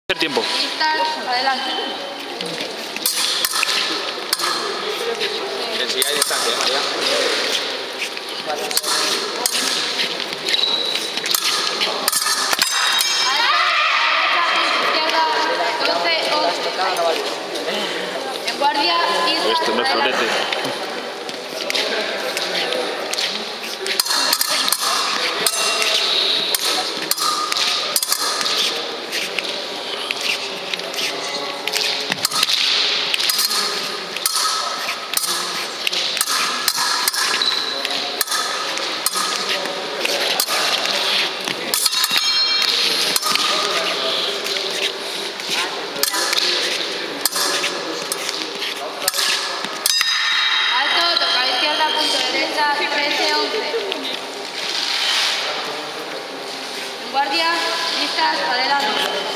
El tiempo. Listas, adelante. Que si hay distancia, María. Izquierda, 12, 11. En guardia, listas, Esto no es adelante. florete. Alto, toca a izquierda, punto derecha, 13, 11. En guardia, listas, adelante.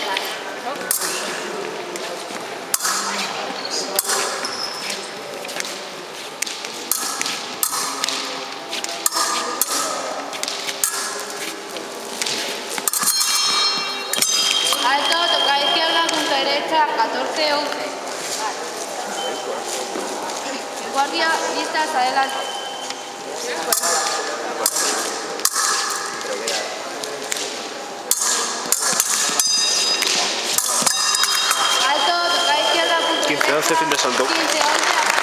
Alto, toca a izquierda, punto derecha, 14, 11. En guardia, listas, adelante. Alto, toca a izquierda, punto 15, derecha, 11, fin de salto. 15, 11.